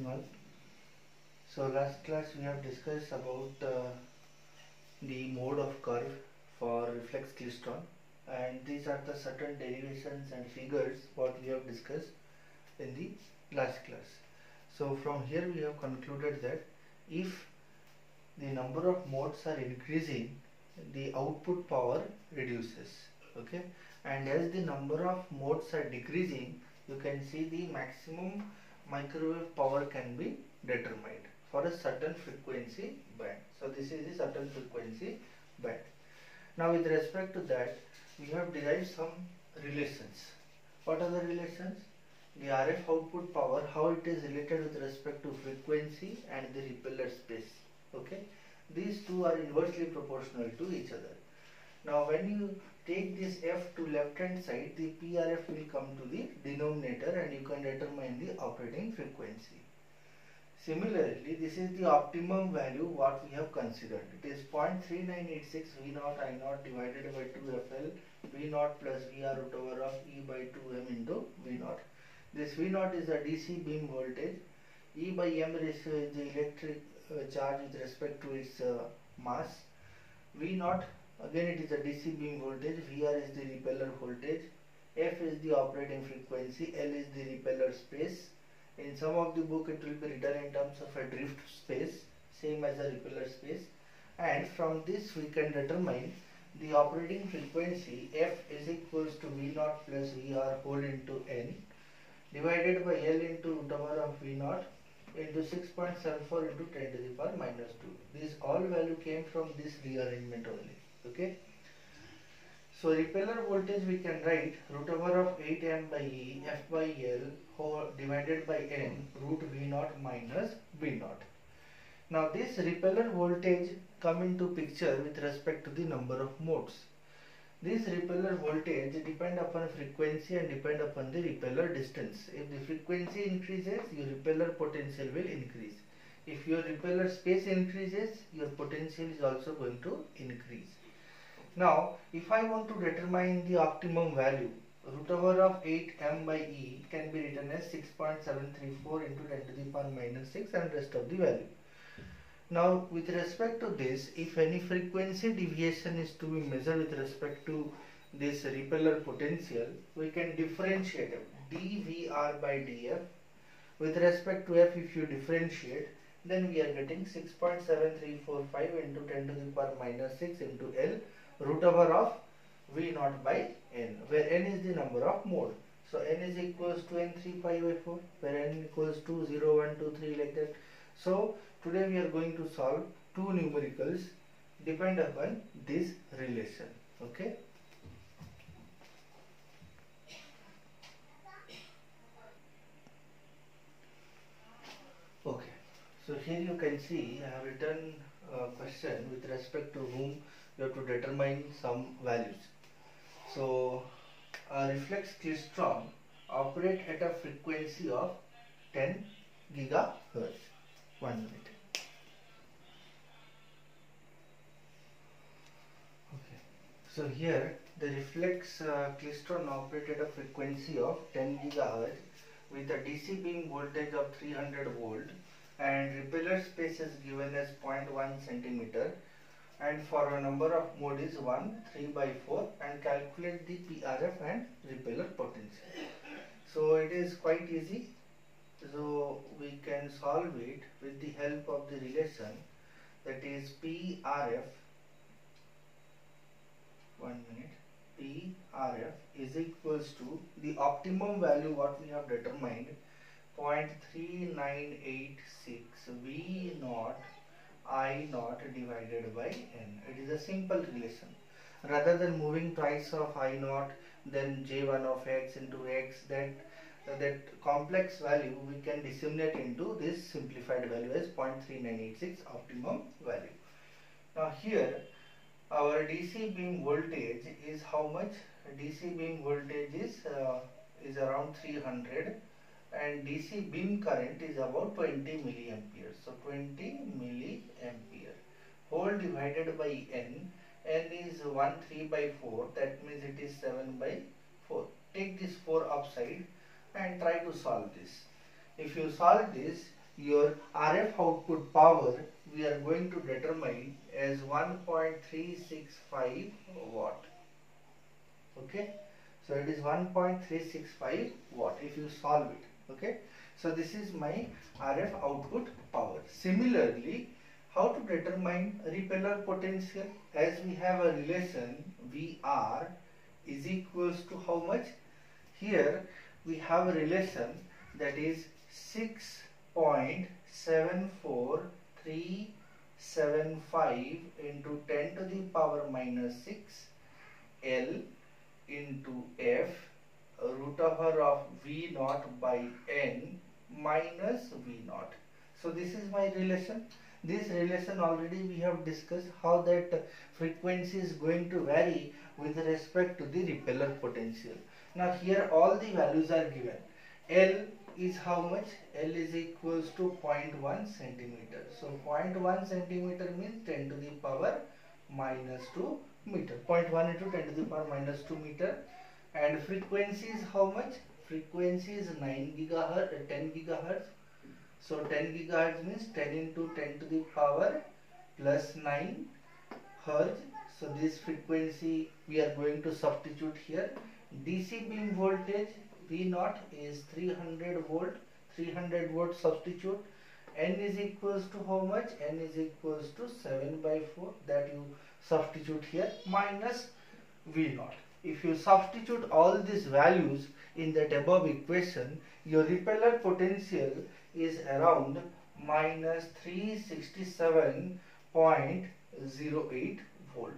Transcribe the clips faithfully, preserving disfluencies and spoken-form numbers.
morning all. So last class we have discussed about uh, the mode of curve for reflex klystron, and these are the certain derivations and figures what we have discussed in the last class. So from here we have concluded that if the number of modes are increasing, the output power reduces, okay, and as the number of modes are decreasing, you can see the maximum microwave power can be determined for a certain frequency band. So this is the certain frequency band. Now with respect to that, we have derived some relations. What are the relations? The R F output power, how it is related with respect to frequency and the repeller space. Okay, these two are inversely proportional to each other. Now when you take this F to left hand side, the P R F will come to the denominator and you can determine the operating frequency. Similarly, this is the optimum value what we have considered. It is zero point three nine eight six V naught I naught divided by two F L V naught plus V R root over of E by two M into V naught. This V naught is a D C beam voltage. E by M is the electric uh, charge with respect to its uh, mass. V naught, again it is a D C beam voltage. V R is the repeller voltage. F is the operating frequency. L is the repeller space. In some of the book it will be written in terms of a drift space, same as a repeller space, and from this we can determine the operating frequency. F is equals to V naught plus V R whole into N divided by L into root over of V naught into six point seven four into ten to the power minus two. This all value came from this rearrangement only. Okay. So repeller voltage we can write root over of eight M by E F by L whole divided by N root V naught minus V naught. Now this repeller voltage come into picture with respect to the number of modes. This repeller voltage depend upon frequency and depend upon the repeller distance. If the frequency increases, your repeller potential will increase. If your repeller space increases, your potential is also going to increase. Now, if I want to determine the optimum value, root over of eight M by E can be written as six point seven three four into ten to the power minus six and rest of the value. Now, with respect to this, if any frequency deviation is to be measured with respect to this repeller potential, we can differentiate d V R by d F. With respect to F, if you differentiate, then we are getting six point seven three four five into ten to the power minus six into L root over of V naught by N, where N is the number of mode. So N is equals to N three pi by four, where N equals to zero, one, two, three, like that. So today we are going to solve two numericals depend upon this relation. Okay. Okay. So here you can see I have written a question with respect to whom you have to determine some values. So a reflex klystron operate at a frequency of ten gigahertz. One minute. Okay. So here the reflex uh, klystron operate at a frequency of ten gigahertz with a D C beam voltage of three hundred volt and repeller space is given as zero point one centimeter, and for a number of mode is one, three by four, and calculate the P R F and repeller potential. So it is quite easy. So we can solve it with the help of the relation, that is P R F, one minute, P R F is equals to the optimum value what we have determined, zero point three nine eight six V naught I naught divided by N. It is a simple relation. Rather than moving twice of I naught, then J one of X into X, that uh, that complex value we can disseminate into this simplified value as zero point three nine eight six optimum value. Now here our D C beam voltage is how much? D C beam voltage is uh, is around three hundred, and D C beam current is about twenty milliamperes. So twenty milliampere whole divided by N. N is one, three by four, that means it is seven by four. Take this four upside and try to solve this. If you solve this, your R F output power we are going to determine as one point three six five watt. Okay, so it is one point three six five watt if you solve it. Okay, so this is my R F output power. Similarly, how to determine repeller potential? As we have a relation V R is equals to how much? Here we have a relation that is six point seven four three seven five into ten to the power minus six L into F root over of V naught by N minus V naught. So this is my relation. This relation already we have discussed how that frequency is going to vary with respect to the repeller potential. Now here all the values are given. L is how much? L is equals to zero point one centimeter. So zero point one centimeter means ten to the power minus two meter. zero point one into ten to the power minus two meter. And frequency is how much? Frequency is nine gigahertz, ten gigahertz. So ten gigahertz means ten into ten to the power plus nine hertz. So this frequency we are going to substitute here. D C beam voltage V naught is three hundred volt. three hundred volt substitute. N is equals to how much? N is equals to seven by four, that you substitute here, minus V naught. If you substitute all these values in that above equation, your repeller potential is around minus three hundred sixty-seven point zero eight volt.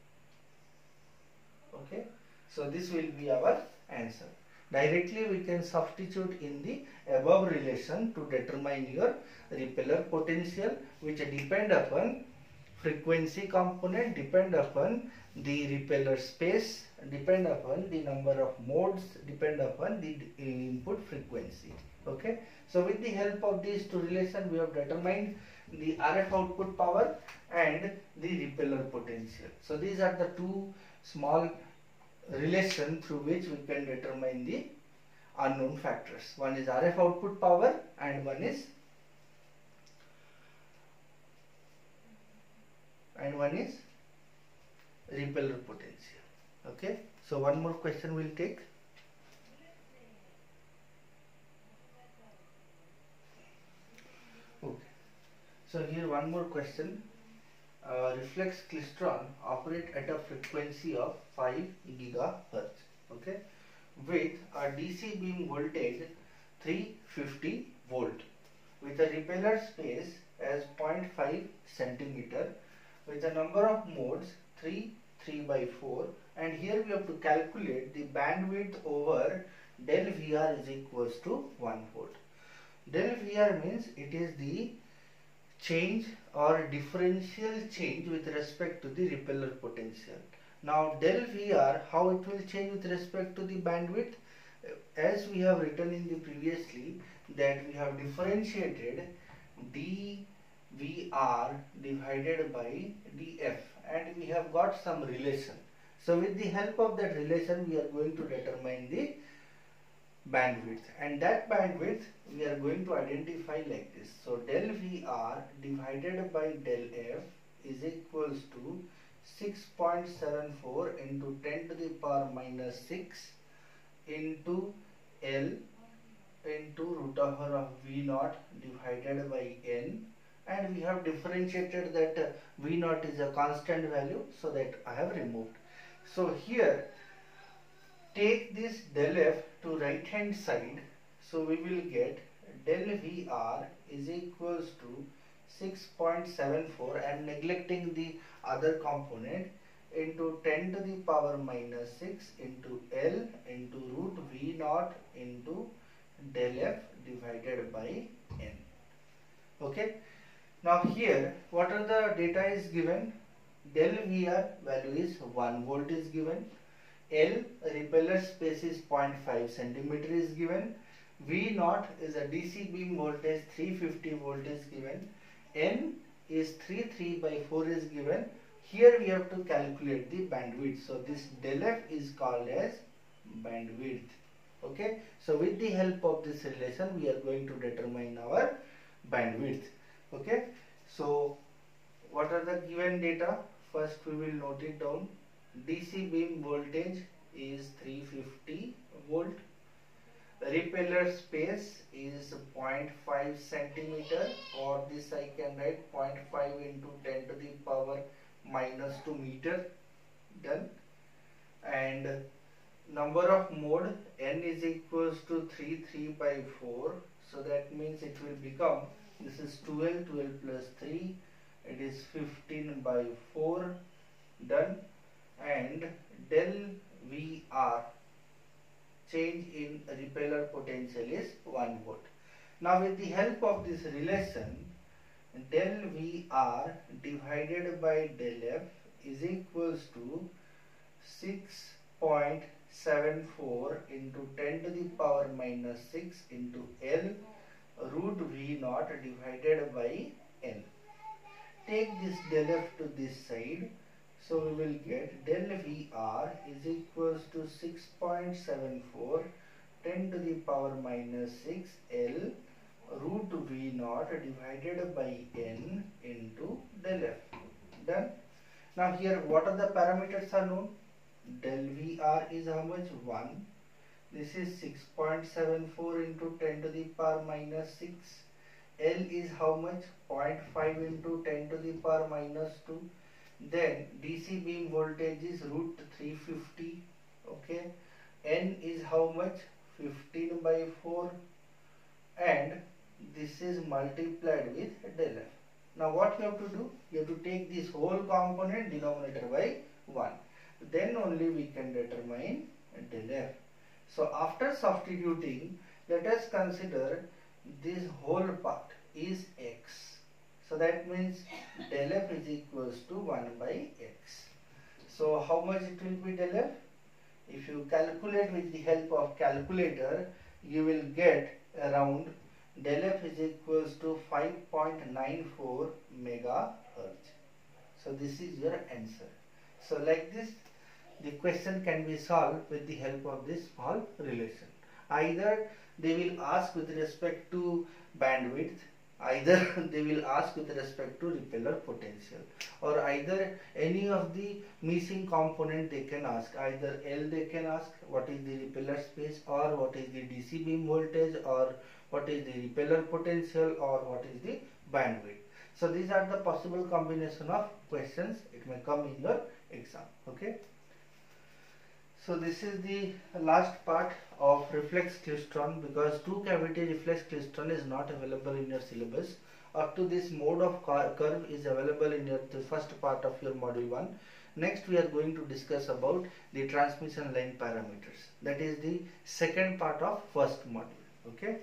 Okay, so this will be our answer. Directly we can substitute in the above relation to determine your repeller potential, which depend upon frequency component, depend upon the repeller space, depend upon the number of modes, depend upon the input frequency. Okay, so with the help of these two relations we have determined the R F output power and the repeller potential. So these are the two small relation through which we can determine the unknown factors. One is R F output power and one is and one is repeller potential. Okay, so one more question we'll take. Okay, so here one more question. Uh, reflex klystron operate at a frequency of five gigahertz. Okay, with a D C beam voltage three hundred fifty volt, with a repeller space as zero point five centimeter, with a number of modes three, three by four, and here we have to calculate the bandwidth over del V R is equals to one volt. Del V R means it is the change or differential change with respect to the repeller potential. Now del V R, how it will change with respect to the bandwidth? As we have written in the previously, that we have differentiated d V R divided by d F, and we have got some relation. So with the help of that relation we are going to determine the bandwidth, and that bandwidth we are going to identify like this. So del V R divided by del F is equals to six point seven four into ten to the power minus six into L into root over of V naught divided by N, and we have differentiated that uh, V naught is a constant value, so that I have removed. So here take this del F to right hand side, so we will get del V R is equals to six point seven four, and neglecting the other component, into ten to the power minus six into L into root V naught into del F divided by N. Okay, now here what are the data is given? Del V R value is one volt is given, L repeller space is zero point five centimeter is given, V naught is a D C beam voltage three hundred fifty volt is given, N is three hundred three by four is given. Here we have to calculate the bandwidth. So this del F is called as bandwidth. Okay, so with the help of this relation we are going to determine our bandwidth. Okay, so what are the given data? First we will note it down. D C beam voltage is three hundred fifty volt. Repeller space is zero point five centimeter, or this I can write zero point five into ten to the power minus two meter. Done. And number of mode, n is equals to three, three by four. So that means it will become, this is twelve, twelve plus three, it is fifteen by four. Done. And del V R, change in repeller potential, is one volt. Now with the help of this relation, del V R divided by del F is equals to six point seven four into ten to the power minus six into L root V naught divided by N. Take this del F to this side. So we will get del V R is equals to six point seven four ten to the power minus six L root V naught divided by N into del F. Done. Now here what are the parameters are known? Del V R is how much? one. This is six point seven four into ten to the power minus six. L is how much? zero point five into ten to the power minus two. Then D C beam voltage is root three hundred fifty. Okay. N is how much? fifteen by four. And this is multiplied with del F. Now what you have to do? You have to take this whole component denominator by one. Then only we can determine del F. So after substituting, let us consider this whole part is x. So that means del F is equals to one by x. So how much it will be del F? If you calculate with the help of calculator, you will get around del F is equals to five point nine four megahertz. So this is your answer. So like this, the question can be solved with the help of this small relation. Either they will ask with respect to bandwidth, either they will ask with respect to repeller potential, or either any of the missing component they can ask. Either L they can ask what is the repeller space, or what is the D C beam voltage, or what is the repeller potential, or what is the bandwidth. So these are the possible combination of questions it may come in your exam. Okay. So this is the last part of reflex klystron, because two cavity reflex klystron is not available in your syllabus. Up to this mode of curve is available in your the first part of your module one. Next we are going to discuss about the transmission line parameters. That is the second part of first module. Okay.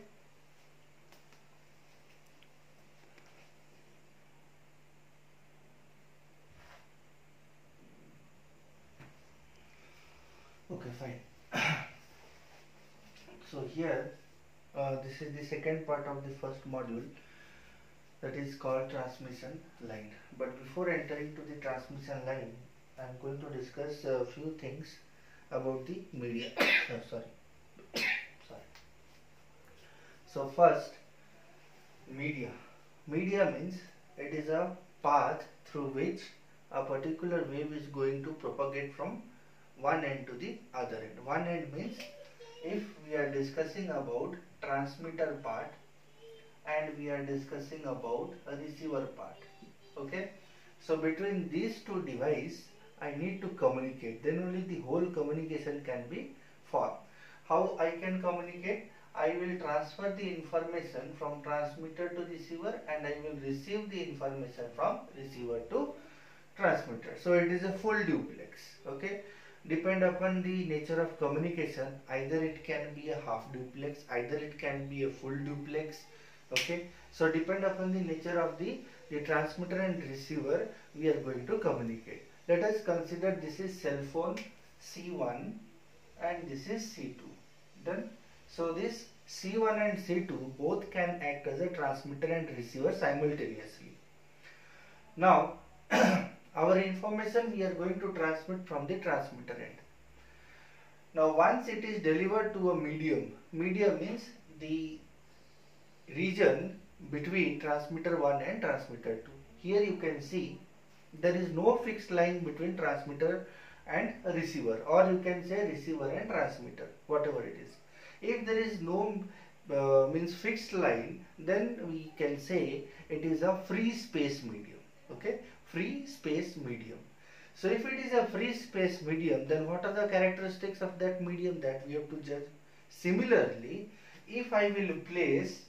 Okay, fine. So here, uh, this is the second part of the first module, that is called transmission line. But before entering to the transmission line, I am going to discuss a few things about the media. oh, sorry. sorry. So first, media. Media means it is a path through which a particular wave is going to propagate from one end to the other end. One end means if we are discussing about transmitter part and we are discussing about a receiver part. Okay. So between these two devices I need to communicate. Then only the whole communication can be formed. How I can communicate? I will transfer the information from transmitter to receiver, and I will receive the information from receiver to transmitter. So it is a full duplex. Okay. Depend upon the nature of communication, either it can be a half duplex, either it can be a full duplex. Okay. So depend upon the nature of the, the transmitter and receiver, we are going to communicate. Let us consider this is cell phone C one and this is C two. Done. So this C one and C two both can act as a transmitter and receiver simultaneously. Now our information we are going to transmit from the transmitter end. Now once it is delivered to a medium, medium means the region between transmitter one and transmitter two. Here you can see there is no fixed line between transmitter and receiver, or you can say receiver and transmitter, whatever it is. If there is no uh, means fixed line, then we can say it is a free space medium. Okay, free space medium. So if it is a free space medium, then what are the characteristics of that medium that we have to judge? Similarly, if I will place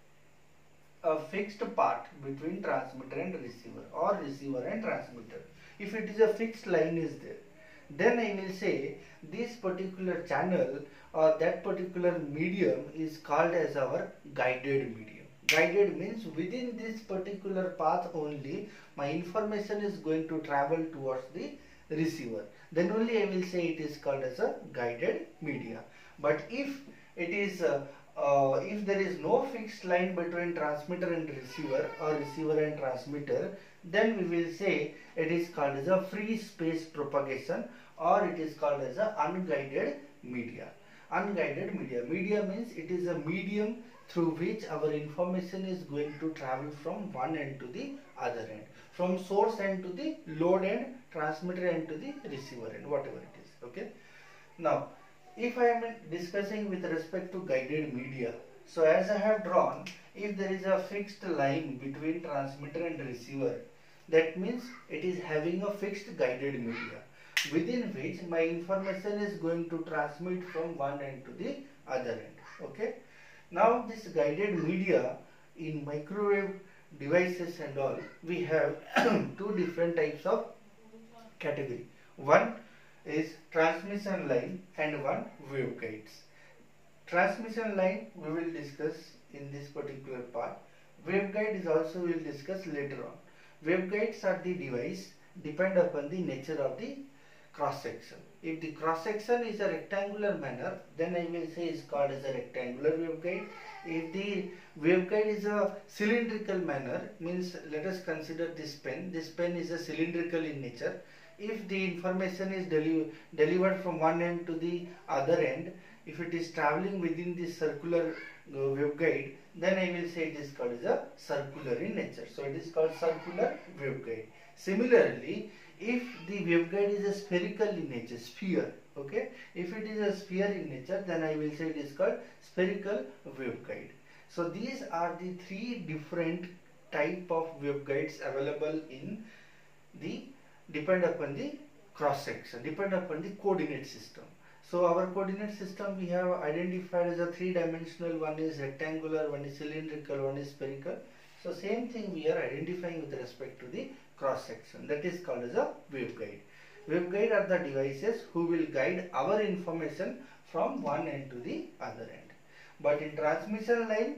a fixed part between transmitter and receiver, or receiver and transmitter, if it is a fixed line is there, then I will say this particular channel or that particular medium is called as our guided medium. Guided means within this particular path only my information is going to travel towards the receiver. Then only I will say it is called as a guided media. But if it is uh, uh, if there is no fixed line between transmitter and receiver, or receiver and transmitter, then we will say it is called as a free space propagation, or it is called as a unguided media. Unguided media. Media means it is a medium through which our information is going to travel from one end to the other end, from source end to the load end, transmitter end to the receiver end, whatever it is. Okay. Now, if I am discussing with respect to guided media, so as I have drawn, if there is a fixed line between transmitter and receiver, that means it is having a fixed guided media, within which my information is going to transmit from one end to the other end. Okay. Now this guided media in microwave devices and all, we have two different types of category. One is transmission line and one waveguides. Transmission line we will discuss in this particular part. Waveguide is also we will discuss later on. Waveguides are the device depend upon the nature of the cross section. If the cross section is a rectangular manner, then I will say is called as a rectangular waveguide. If the waveguide is a cylindrical manner, means let us consider this pen. This pen is a cylindrical in nature. If the information is deli delivered from one end to the other end, if it is traveling within this circular uh, waveguide, then I will say it is called as a circular in nature. So it is called circular waveguide. Similarly, if the waveguide is a spherical in nature, sphere, okay, if it is a sphere in nature, then I will say it is called spherical waveguide. So these are the three different type of waveguides available in the depend upon the cross section, depend upon the coordinate system. So our coordinate system we have identified as a three dimensional, one is rectangular, one is cylindrical, one is spherical. So same thing we are identifying with respect to the cross section, that is called as a waveguide. Waveguide are the devices who will guide our information from one end to the other end. But in transmission line,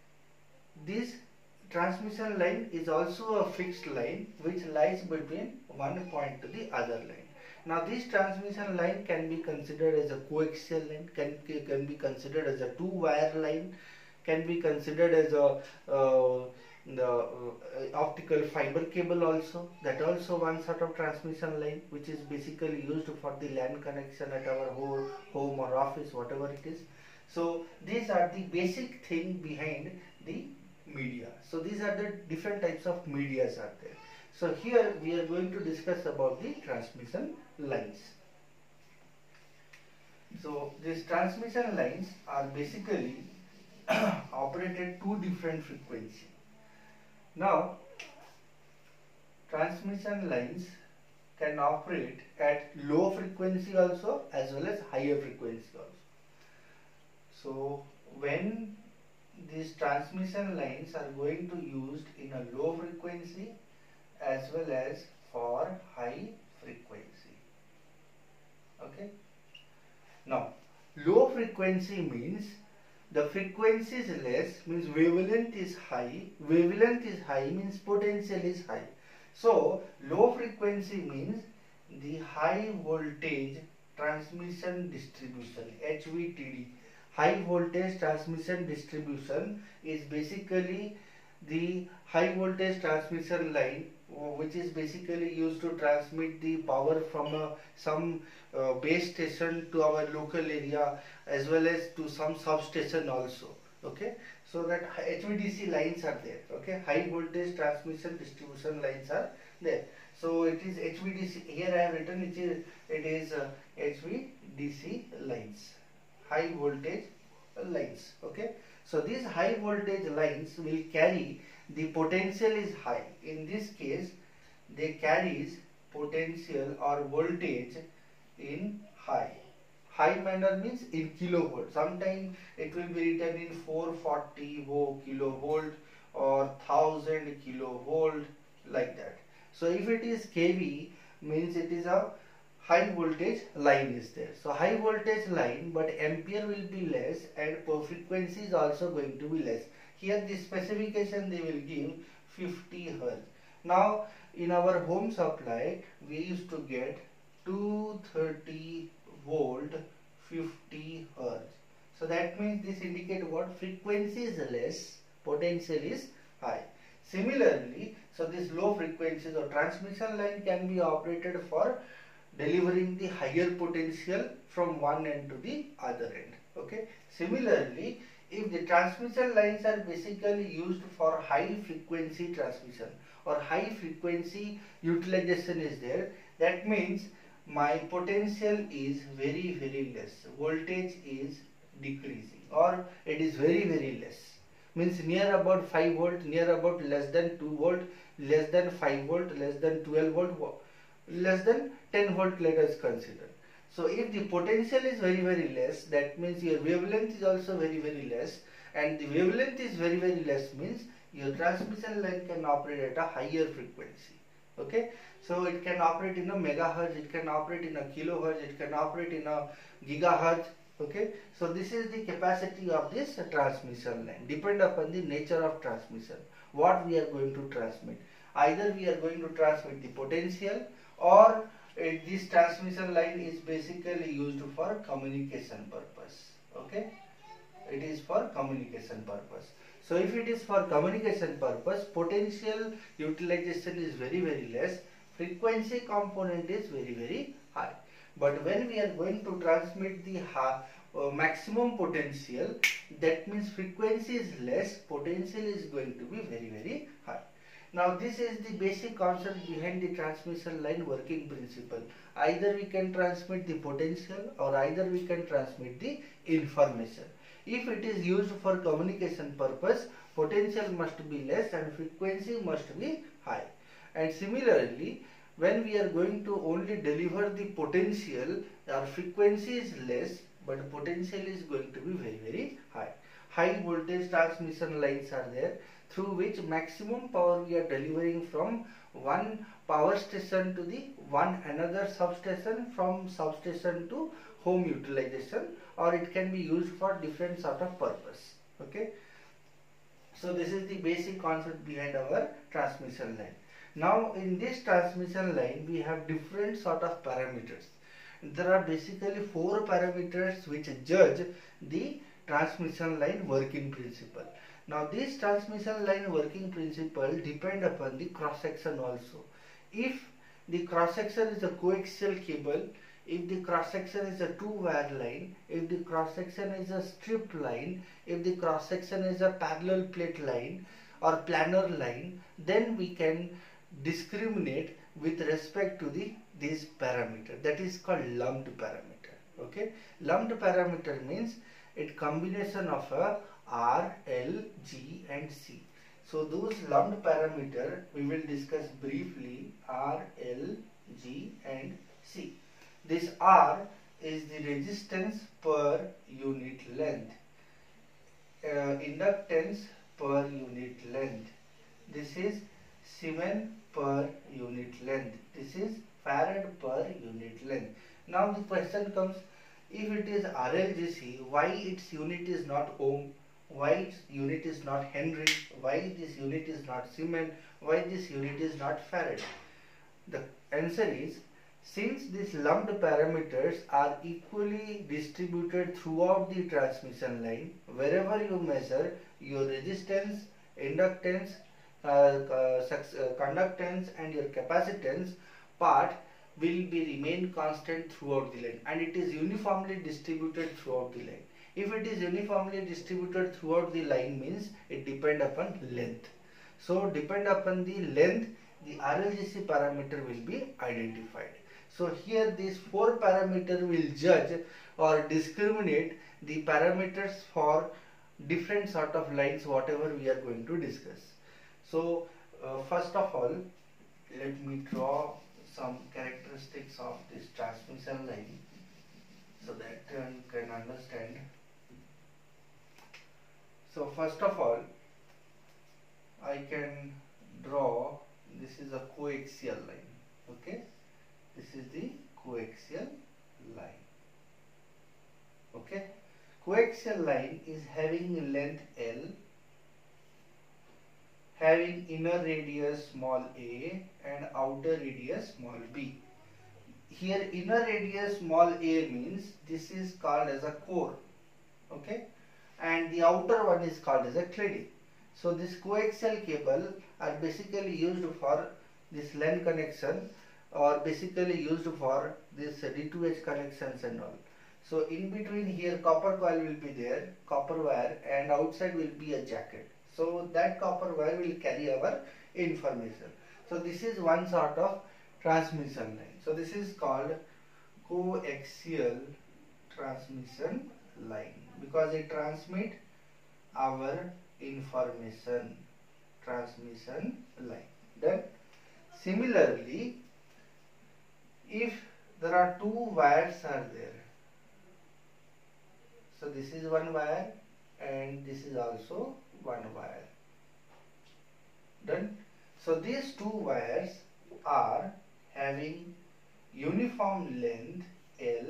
this transmission line is also a fixed line which lies between one point to the other line. Now this transmission line can be considered as a coaxial line, can, can be considered as a two wire line, can be considered as a uh, the uh, optical fiber cable also. That also one sort of transmission line which is basically used for the LAN connection at our home, home or office, whatever it is. So these are the basic thing behind the media. So these are the different types of medias are there. So here we are going to discuss about the transmission lines. So these transmission lines are basically operated two different frequencies. Now transmission lines can operate at low frequency also as well as higher frequency also. So when these transmission lines are going to used in a low frequency as well as for high frequency. Okay. Now low frequency means the frequency is less, means wavelength is high. Wavelength is high means potential is high. So low frequency means the high voltage transmission distribution, H V T D. High voltage transmission distribution is basically the high voltage transmission line which is basically used to transmit the power from a, some uh, base station to our local area as well as to some substation also. Okay, so that H V D C lines are there. Okay, high voltage transmission distribution lines are there. So it is H V D C. Here I have written it is it is uh, H V D C lines, high voltage lines. Okay, so these high voltage lines will carry, the potential is high. In this case, they carries potential or voltage in high. High manner means in kilovolt. Sometimes it will be written in four hundred forty kilovolt or one thousand kilovolt, like that. So if it is K V, means it is a high voltage line is there. So high voltage line, but ampere will be less and per frequency is also going to be less. Here the specification they will give fifty hertz. Now in our home supply we used to get two hundred thirty volt fifty hertz. So that means this indicate what? Frequency is less, potential is high. Similarly, so this low frequencies or transmission line can be operated for delivering the higher potential from one end to the other end. Okay. Similarly, if the transmission lines are basically used for high frequency transmission or high frequency utilization is there, that means my potential is very very less, voltage is decreasing or it is very very less, means near about five volt, near about less than two volt, less than five volt, less than twelve volt, less than ten volt, let us consider. So if the potential is very very less, that means your wavelength is also very very less, and the wavelength is very very less means your transmission line can operate at a higher frequency. Okay, so it can operate in a megahertz, it can operate in a kilohertz, it can operate in a gigahertz. Okay, so this is the capacity of this transmission line, depend upon the nature of transmission, what we are going to transmit. Either we are going to transmit the potential, or uh, this transmission line is basically used for communication purpose. Okay, it is for communication purpose. So if it is for communication purpose, potential utilization is very very less, frequency component is very very high. But when we are going to transmit the uh, maximum potential, that means frequency is less, potential is going to be very very high. Now this is the basic concept behind the transmission line working principle. Either we can transmit the potential or either we can transmit the information. If it is used for communication purpose, potential must be less and frequency must be high. And similarly, when we are going to only deliver the potential, our frequency is less but potential is going to be very very high. High voltage transmission lines are there, through which maximum power we are delivering from one power station to the one another substation, from substation to home utilization, or it can be used for different sort of purpose. Okay, so this is the basic concept behind our transmission line. Now in this transmission line we have different sort of parameters. There are basically four parameters which judge the transmission line working principle. Now this transmission line working principle depend upon the cross section also. If the cross section is a coaxial cable, if the cross section is a two wire line, if the cross section is a strip line, if the cross section is a parallel plate line or planar line, then we can discriminate with respect to the this parameter, that is called lumped parameter. Okay, lumped parameter means it combination of a R, L, G and C. So those lumped parameter we will discuss briefly, R, L, G and C. This R is the resistance per unit length, uh, inductance per unit length. This is Siemens per unit length. This is Farad per unit length. Now the question comes, if it is R L G C, why its unit is not ohm? Why its unit is not Henry? Why this unit is not Siemens? Why this unit is not Farad? The answer is, since these lumped parameters are equally distributed throughout the transmission line, wherever you measure, your resistance, inductance, uh, uh, uh, conductance and your capacitance part will be remain constant throughout the line, and it is uniformly distributed throughout the line. If it is uniformly distributed throughout the line means it depend upon length. So depend upon the length, the R L G C parameter will be identified. So here these four parameters will judge or discriminate the parameters for different sort of lines whatever we are going to discuss. So uh, first of all, let me draw some characteristics of this transmission line so that uh, you can understand. So first of all, I can draw, this is a coaxial line, okay, this is the coaxial line, okay. Coaxial line is having length L, having inner radius small a and outer radius small b. Here inner radius small a means this is called as a core, okay, and the outer one is called as a cladding. So this coaxial cable are basically used for this LAN connection or basically used for this D two H connections and all. So in between here copper coil will be there, copper wire, and outside will be a jacket. So that copper wire will carry our information. So this is one sort of transmission line. So this is called coaxial transmission line because it transmit our information, transmission line. Then similarly, if there are two wires are there, so this is one wire and this is also one wire. Done. So these two wires are having uniform length L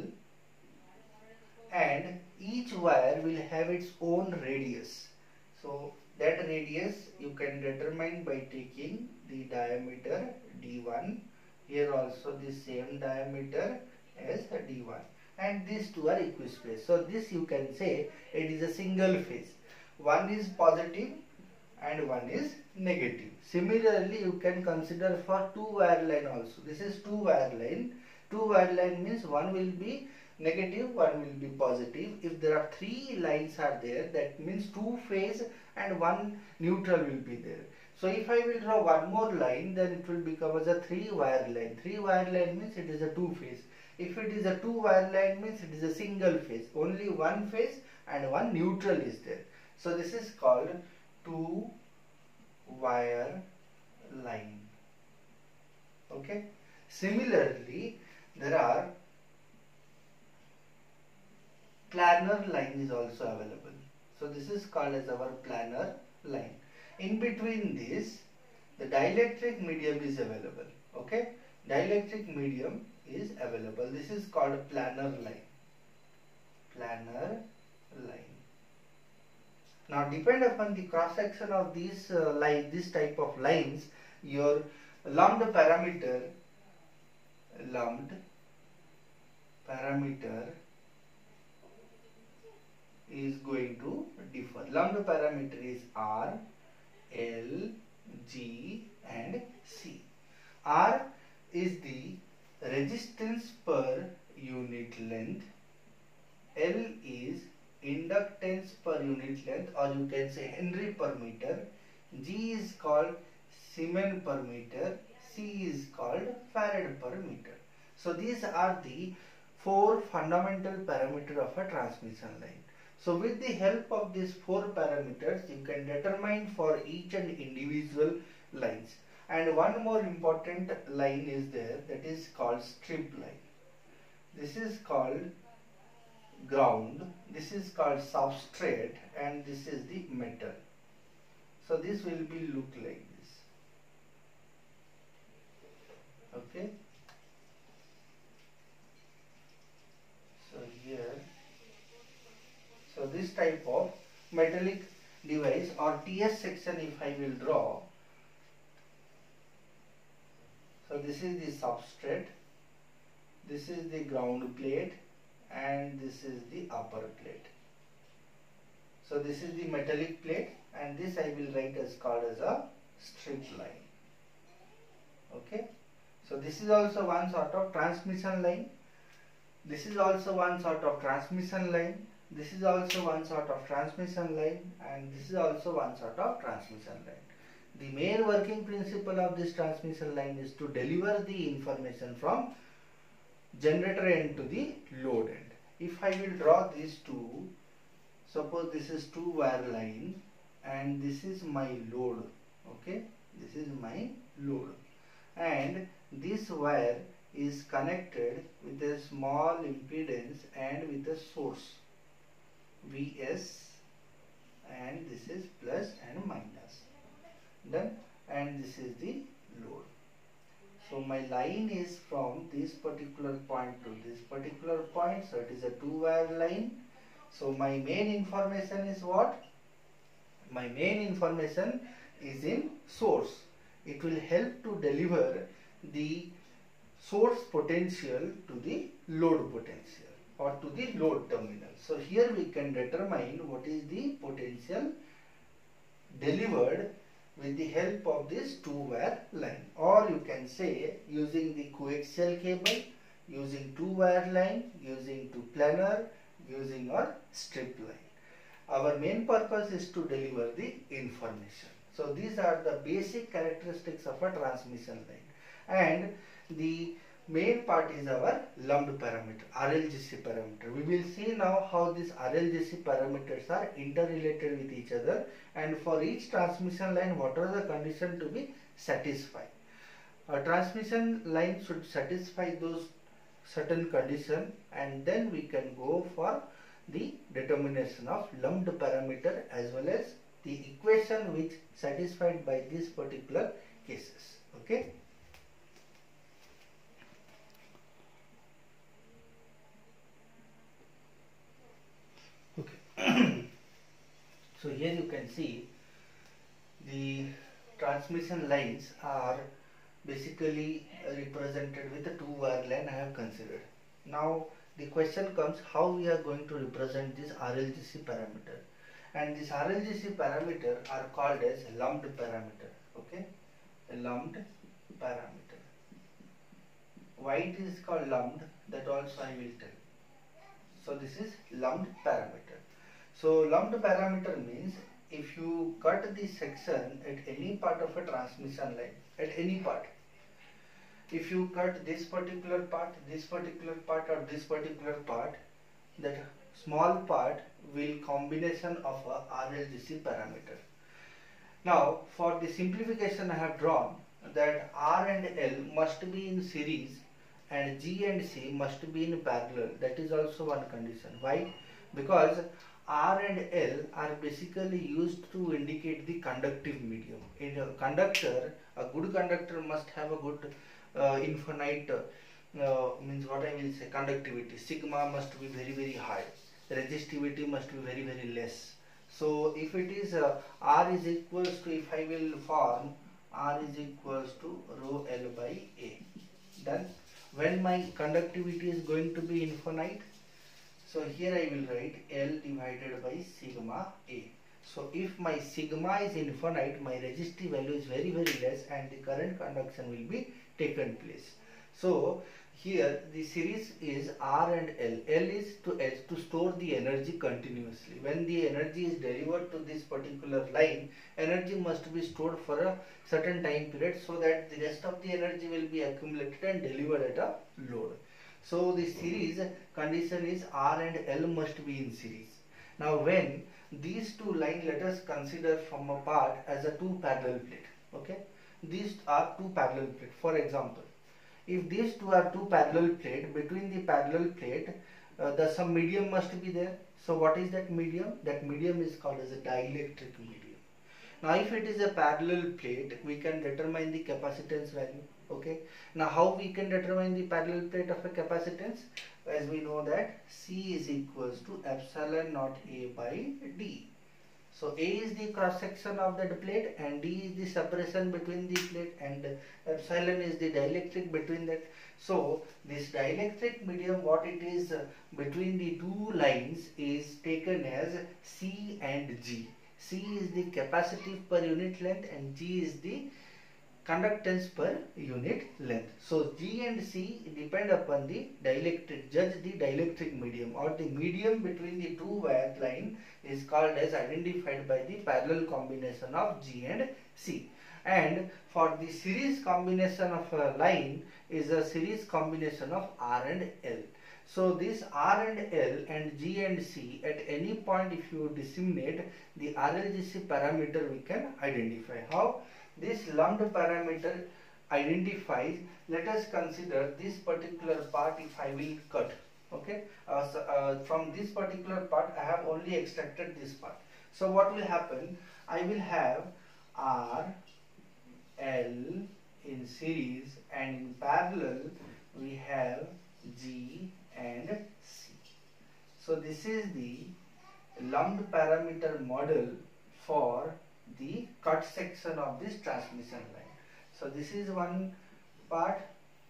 and each wire will have its own radius. So that radius you can determine by taking the diameter D one. Here also the same diameter as D one. And these two are equispaced. So this you can say it is a single phase. One is positive and one is negative. Similarly, you can consider for two wire line also. This is two wire line. Two wire line means one will be negative, one will be positive. If there are three lines are there, that means two phase and one neutral will be there. So if I will draw one more line, then it will become as a three wire line. Three wire line means it is a two phase. If it is a two wire line means it is a single phase. Only one phase and one neutral is there. So this is called two wire line. Okay. Similarly, there are planar line is also available. So this is called as our planar line. In between this, the dielectric medium is available. Okay. Dielectric medium is available. This is called planar line. Planar line. Now depend upon the cross section of these uh, line, this type of lines, your lumped parameter, lumped parameter is going to differ. Lumped parameter is R, L, G and C. R is the resistance per unit length. L is inductance per unit length, or you can say Henry per meter. G is called Siemens per meter. C is called Farad per meter. So these are the four fundamental parameters of a transmission line. So with the help of these four parameters, you can determine for each and individual lines. And one more important line is there, that is called strip line. This is called ground, this is called substrate, and this is the metal. So this will be look like this. Okay. So here, so this type of metallic device or T S section if I will draw. So this is the substrate, this is the ground plate, and this is the upper plate. So this is the metallic plate, and this I will write as called as a strip line. Okay. So this is also one sort of transmission line. This is also one sort of transmission line. this is also one sort of transmission line, and this is also one sort of transmission line. The main working principle of this transmission line is to deliver the information from generator end to the load end. If I will draw these two, suppose this is two wire line and this is my load, okay, this is my load, and this wire is connected with a small impedance and with a source Vs, and this is plus and minus, done, and this is the load. So my line is from this particular point to this particular point, so it is a two wire line. So my main information is what? My main information is in source. It will help to deliver the source potential to the load potential or to the load terminal. So here we can determine what is the potential delivered with the help of this two wire line, or you can say using the coaxial cable, using two wire line, using two planar, using our strip line. Our main purpose is to deliver the information. So these are the basic characteristics of a transmission line, and the main part is our lumped parameter, R L G C parameter. We will see now how these R L G C parameters are interrelated with each other, and for each transmission line what are the conditions to be satisfied. A transmission line should satisfy those certain conditions, and then we can go for the determination of lumped parameter as well as the equation which satisfied by these particular cases. Okay. So here you can see the transmission lines are basically represented with a two wire line I have considered. Now the question comes how we are going to represent this R L G C parameter, and this R L G C parameter are called as lumped parameter. Okay, a lumped parameter. Why it is called lumped, that also I will tell. So this is lumped parameter. So lumped parameter means if you cut the section at any part of a transmission line, at any part, if you cut this particular part, this particular part or this particular part, that small part will combination of a R L G C parameter. Now for the simplification I have drawn that R and L must be in series and G and C must be in parallel. That is also one condition. Why? Because R and L are basically used to indicate the conductive medium. In a conductor, a good conductor must have a good uh, infinite, uh, means what I will say, conductivity. Sigma must be very very high. Resistivity must be very very less. So if it is uh, R is equals to, if I will form R is equals to rho L by A. Done. When my conductivity is going to be infinite, so here I will write L divided by sigma A. So if my sigma is infinite, my resistive value is very very less and the current conduction will be taken place. So here the series is R and L. L is to H to store the energy continuously. When the energy is delivered to this particular line, energy must be stored for a certain time period so that the rest of the energy will be accumulated and delivered at a load. So the series condition is R and L must be in series. Now when these two lines, let us consider from a part as a two parallel plate. Okay, these are two parallel plate. For example, if these two are two parallel plate, between the parallel plate uh, the some medium must be there. So what is that medium? That medium is called as a dielectric medium. Now if it is a parallel plate, we can determine the capacitance value. Okay, now how we can determine the parallel plate of a capacitance? As we know that C is equals to epsilon naught A by D. So A is the cross section of that plate and D is the separation between the plate, and epsilon is the dielectric between that. So this dielectric medium, what it is uh, between the two lines, is taken as C and G. C is the capacitive per unit length and G is the conductance per unit length. So G and C depend upon the dielectric, judge the dielectric medium, or the medium between the two wire line is called as identified by the parallel combination of G and C. And for the series combination of a line is a series combination of R and L. So this R and L and G and C, at any point if you disseminate the R L G C parameter, we can identify. How? This lumped parameter identifies, let us consider this particular part if I will cut. Okay, uh, so, uh, from this particular part I have only extracted this part. So what will happen? I will have R, L in series, and in parallel we have G and C. So this is the lumped parameter model for the cut section of this transmission line. So this is one part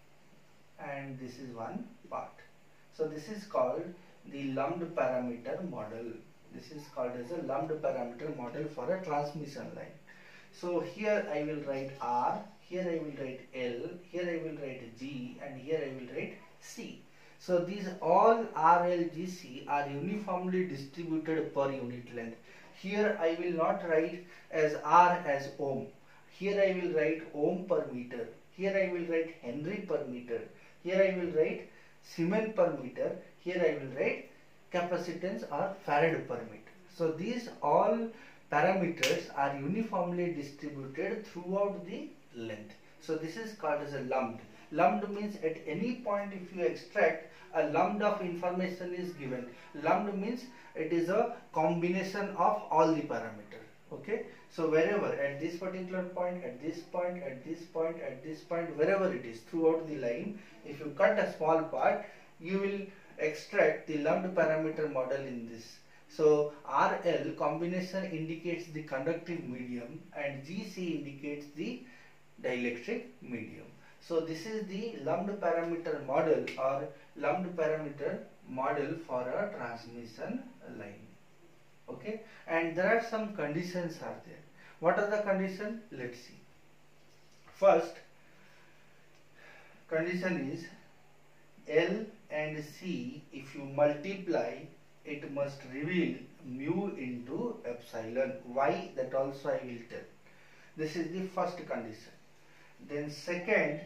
and this is one part. So this is called the lumped parameter model. This is called as a lumped parameter model for a transmission line. So here I will write R, here I will write L, here I will write G, and here I will write C. So these all R, L, G, C are uniformly distributed per unit length. Here I will not write as R as ohm. Here I will write ohm per meter. Here I will write Henry per meter. Here I will write Siemens per meter. Here I will write capacitance or Farad per meter. So these all parameters are uniformly distributed throughout the length. So this is called as a lumped. Lumped means at any point if you extract, a lump of information is given. Lumped means it is a combination of all the parameters. Okay, so wherever at this particular point, at this point, at this point, at this point, wherever it is throughout the line, if you cut a small part, you will extract the lumped parameter model in this. So R L combination indicates the conductive medium and G C indicates the dielectric medium. So this is the lumped parameter model or lumped parameter model for a transmission line. Okay, and there are some conditions are there. What are the conditions? Let's see. First condition is L and C, if you multiply, it must reveal mu into epsilon. Why? That also I will tell. This is the first condition. Then second,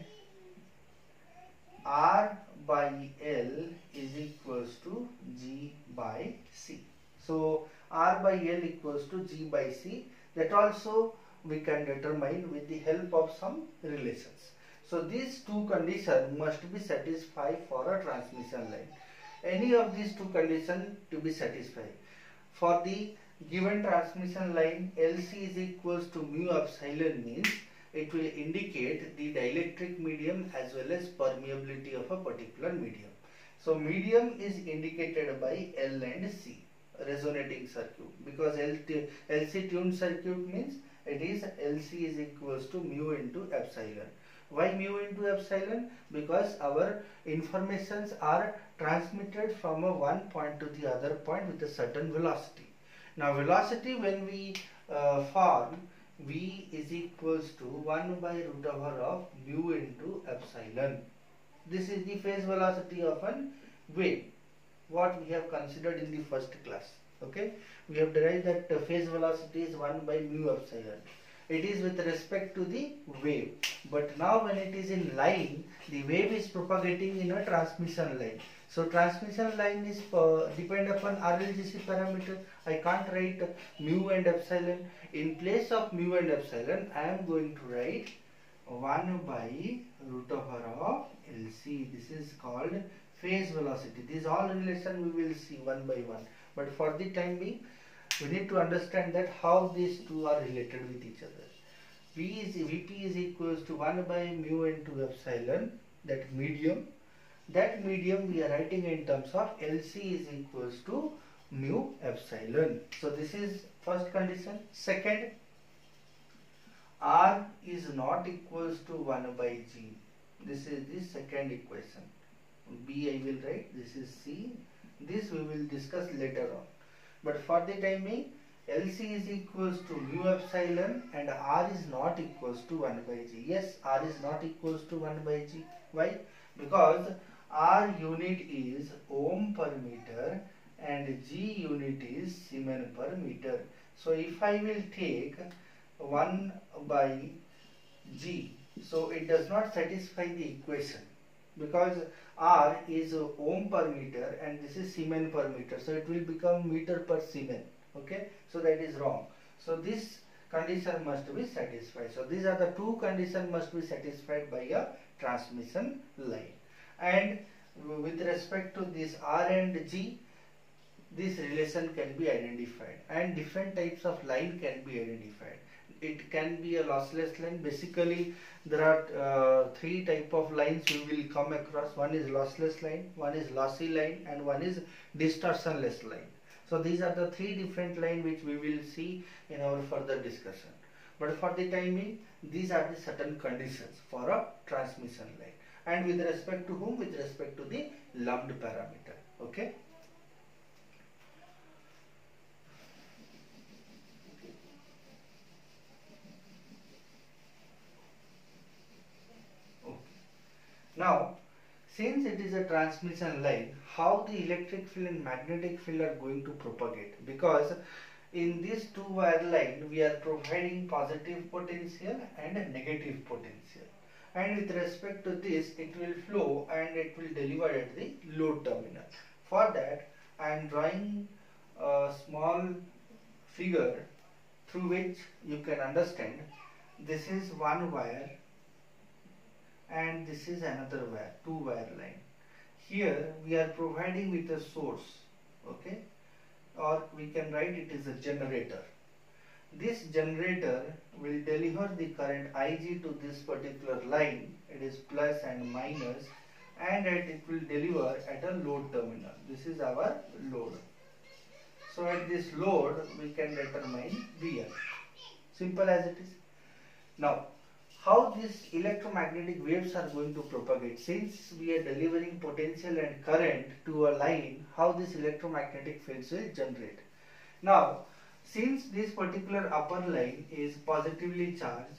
R by L is equals to G by C. So R by L equals to G by C. That also we can determine with the help of some relations. So these two conditions must be satisfied for a transmission line. Any of these two conditions to be satisfied. For the given transmission line, L C is equals to mu epsilon means it will indicate the dielectric medium as well as permeability of a particular medium. So medium is indicated by L and C, resonating circuit, because L C tuned circuit means it is L C is equals to mu into epsilon. Why mu into epsilon? Because our informations are transmitted from a one point to the other point with a certain velocity. Now velocity, when we uh, form, V is equals to one by root over of mu into epsilon. This is the phase velocity of an wave, what we have considered in the first class. Okay, we have derived that uh, phase velocity is one by mu epsilon. It is with respect to the wave, but now when it is in line, the wave is propagating in a transmission line. So transmission line is uh, depend upon R L G C parameter. I can't write uh, mu and epsilon. In place of mu and epsilon, I am going to write one by root over of L C. This is called phase velocity. These all relation we will see one by one. But for the time being, we need to understand that how these two are related with each other. V is Vp is equals to one by mu into epsilon, that medium. That medium we are writing in terms of L C is equals to mu epsilon. So this is first condition. Second, R is not equals to one by G. This is the second equation. B I will write, this is C. This we will discuss later on. But for the time being, L C is equals to mu epsilon and R is not equals to one by G. Yes, R is not equals to one by G. Why? Because R unit is ohm per meter and G unit is Siemens per meter. So if I will take one by G, so it does not satisfy the equation, because R is ohm per meter and this is Siemens per meter, so it will become meter per Siemens. Okay, so that is wrong. So this condition must be satisfied. So these are the two conditions must be satisfied by a transmission line. And with respect to this R and G, this relation can be identified, and different types of line can be identified. It can be a lossless line. Basically there are uh, three type of lines we will come across. One is lossless line, one is lossy line, and one is distortionless line. So these are the three different lines which we will see in our further discussion. But for the time being, these are the certain conditions for a transmission line. And with respect to whom? With respect to the lumped parameter. Okay. Okay. Now, since it is a transmission line, how the electric field and magnetic field are going to propagate? Because in this two wire line we are providing positive potential and a negative potential, and with respect to this it will flow and it will deliver at the load terminal. For that I am drawing a small figure through which you can understand. This is one wire and this is another wire, two wire line. Here we are providing with a source, okay, or we can write it is a generator. This generator will deliver the current I G to this particular line, it is plus and minus, and it will deliver at a load terminal. This is our load. So at this load we can determine V L. Simple as it is. Now, how these electromagnetic waves are going to propagate? Since we are delivering potential and current to a line, how this electromagnetic fields will generate? Now, since this particular upper line is positively charged,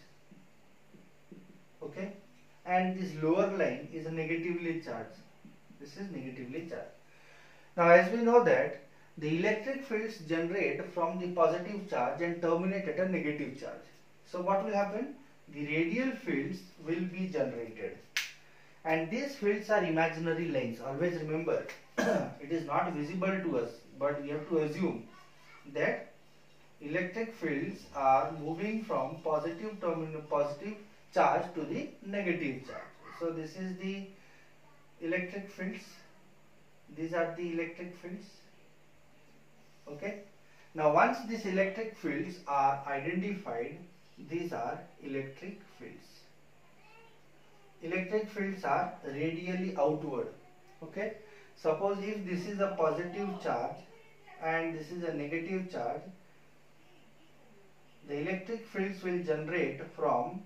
okay, and this lower line is negatively charged. This is negatively charged. Now, as we know that the electric fields generate from the positive charge and terminate at a negative charge. So what will happen? The radial fields will be generated, and these fields are imaginary lines. Always remember, it is not visible to us, but we have to assume that electric fields are moving from positive terminal, positive charge to the negative charge. So this is the electric fields. These are the electric fields. Okay. Now, once these electric fields are identified, these are electric fields. Electric fields are radially outward. Okay. Suppose if this is a positive charge and this is a negative charge, the electric fields will generate from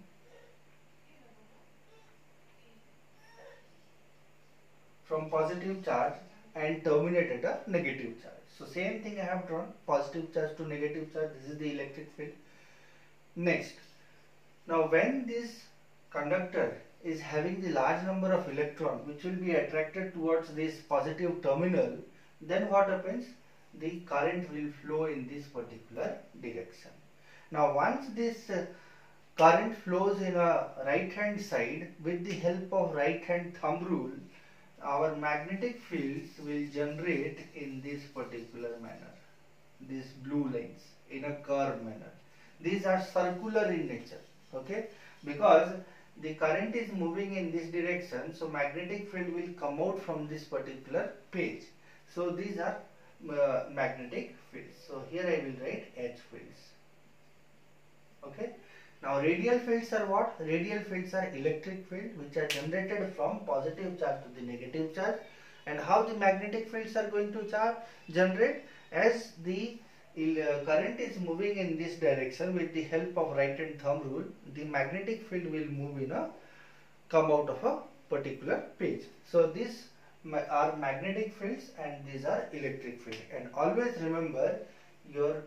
from positive charge and terminate at a negative charge. So same thing I have drawn, positive charge to negative charge. This is the electric field. Next, now when this conductor is having the large number of electrons which will be attracted towards this positive terminal, then what happens? The current will flow in this particular direction. Now once this uh, current flows in a right hand side, with the help of right hand thumb rule, our magnetic fields will generate in this particular manner, these blue lines in a curved manner. These are circular in nature, okay, because the current is moving in this direction, so magnetic field will come out from this particular page. So these are uh, magnetic fields. So here I will write H fields. Okay. Now radial fields are what? Radial fields are electric field which are generated from positive charge to the negative charge. And how the magnetic fields are going to charge generate? As the uh, current is moving in this direction, with the help of right hand thumb rule, the magnetic field will move in a come out of a particular page. So these are magnetic fields and these are electric field. And always remember, your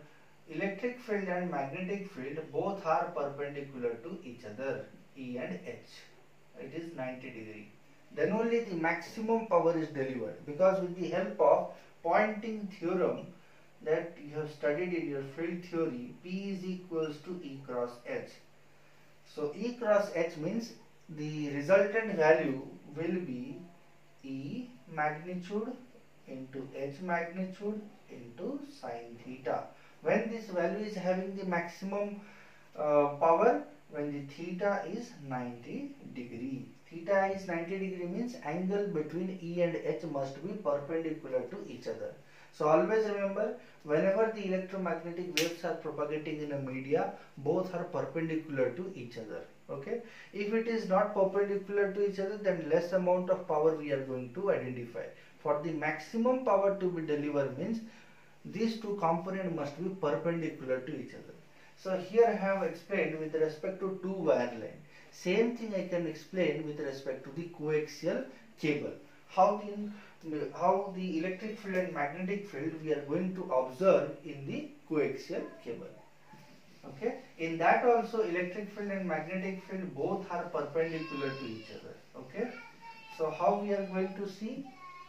electric field and magnetic field both are perpendicular to each other, E and H. It is ninety degree. Then only the maximum power is delivered, because with the help of Poynting theorem that you have studied in your field theory, P is equals to E cross H. So E cross H means the resultant value will be E magnitude into H magnitude into sine theta. When this value is having the maximum uh, power, when the theta is ninety degree. Theta is ninety degree means angle between E and H must be perpendicular to each other. So always remember, whenever the electromagnetic waves are propagating in a media, both are perpendicular to each other. Okay. If it is not perpendicular to each other, then less amount of power we are going to identify. For the maximum power to be delivered means these two components must be perpendicular to each other. So here I have explained with respect to two wire line. Same thing I can explain with respect to the coaxial cable. How the, how the electric field and magnetic field we are going to observe in the coaxial cable. Okay. In that also electric field and magnetic field both are perpendicular to each other. Okay. So how we are going to see?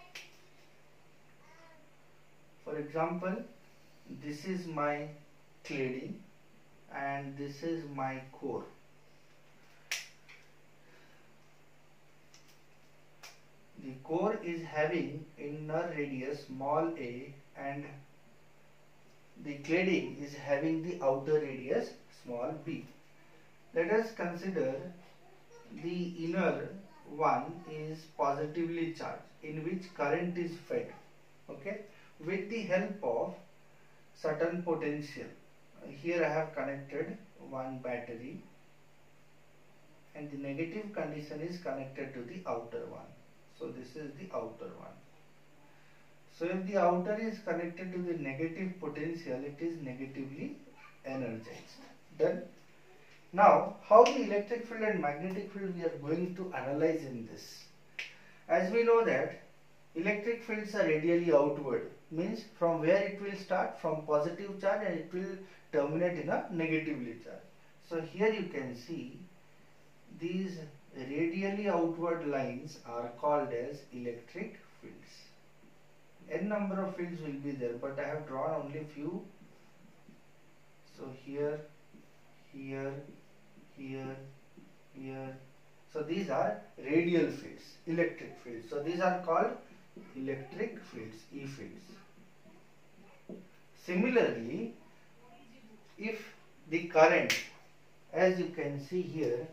For example, this is my cladding and this is my core. The core is having inner radius small a and the cladding is having the outer radius small b. Let us consider the inner one is positively charged, in which current is fed. Okay, with the help of certain potential. Here I have connected one battery and the negative condition is connected to the outer one. So this is the outer one. So if the outer is connected to the negative potential, it is negatively energized. Done. Now, how the electric field and magnetic field we are going to analyze in this? As we know that electric fields are radially outward, means from where it will start, from positive charge, and it will terminate in a negatively charged. So here you can see these radially outward lines are called as electric fields. N number of fields will be there, but I have drawn only few. So here, here, here, here. So these are radial fields, electric fields. So these are called electric fields, E fields. Similarly, if the current, as you can see here,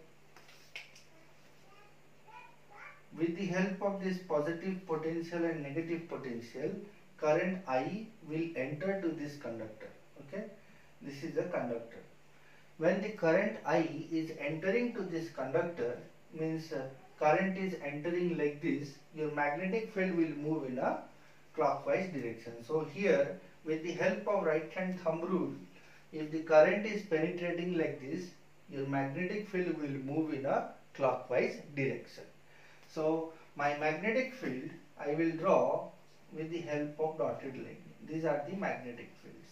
with the help of this positive potential and negative potential, current I will enter to this conductor. Okay, this is a conductor. When the current I is entering to this conductor, means uh, current is entering like this, your magnetic field will move in a clockwise direction. So here, with the help of right hand thumb rule, if the current is penetrating like this, your magnetic field will move in a clockwise direction. So my magnetic field I will draw with the help of dotted line. These are the magnetic fields.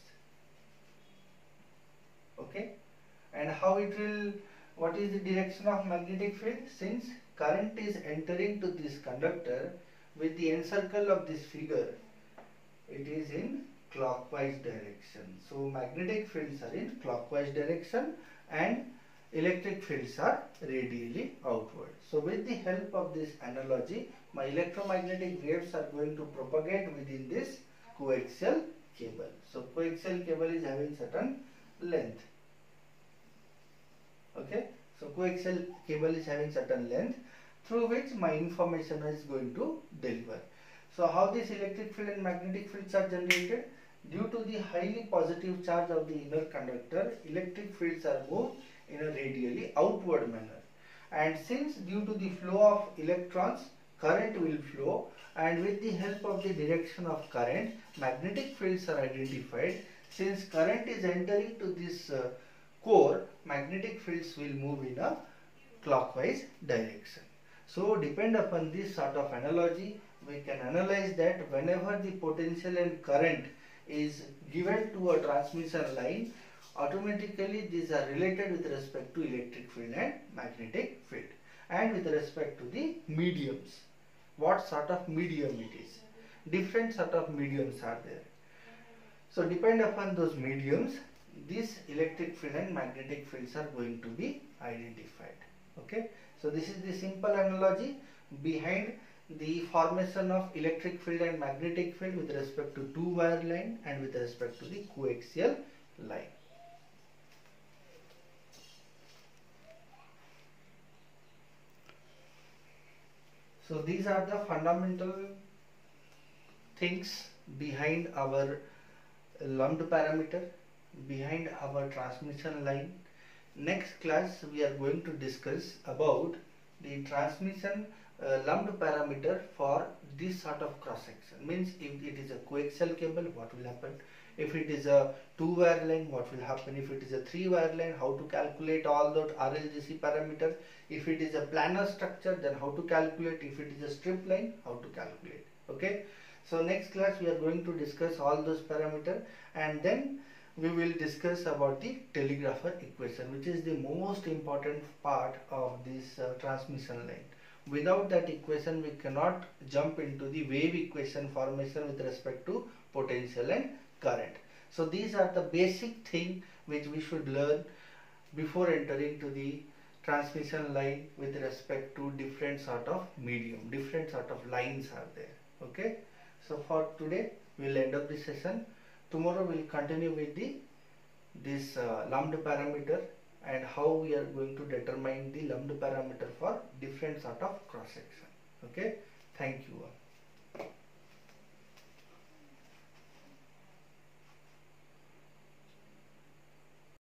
Okay, and how it will, what is the direction of magnetic field? Since current is entering to this conductor, with the encircle of this figure, it is in clockwise direction. So magnetic fields are in clockwise direction and electric fields are radially outward. So with the help of this analogy, my electromagnetic waves are going to propagate within this coaxial cable. So coaxial cable is having certain length. Okay, so coaxial cable is having certain length through which my information is going to deliver. So how this electric field and magnetic fields are generated? Due to the highly positive charge of the inner conductor, electric fields are moved in a radially outward manner. And since due to the flow of electrons, current will flow, and with the help of the direction of current, magnetic fields are identified. Since current is entering to this uh, core, magnetic fields will move in a clockwise direction. So depend upon this sort of analogy, we can analyze that whenever the potential and current is given to a transmission line, automatically these are related with respect to electric field and magnetic field, and with respect to the mediums, what sort of medium it is. Different sort of mediums are there. So depend upon those mediums, these electric field and magnetic fields are going to be identified. Okay, so this is the simple analogy behind the formation of electric field and magnetic field with respect to two wire line and with respect to the coaxial line. So these are the fundamental things behind our lumped parameter, behind our transmission line. Next class we are going to discuss about the transmission uh, lumped parameter for this sort of cross section. Means if it is a coaxial cable, what will happen? If it is a two wire line, what will happen? If it is a three wire line, how to calculate all the R L C parameters? If it is a planar structure, then how to calculate? If it is a strip line, how to calculate? Okay. So next class we are going to discuss all those parameters, and then we will discuss about the telegrapher equation, which is the most important part of this uh, transmission line. Without that equation, we cannot jump into the wave equation formation with respect to potential and current. So these are the basic thing which we should learn before entering to the transmission line with respect to different sort of medium, different sort of lines are there. Okay. So for today we will end up this session. Tomorrow we will continue with the this uh, lumped parameter and how we are going to determine the lumped parameter for different sort of cross section. Okay. Thank you all.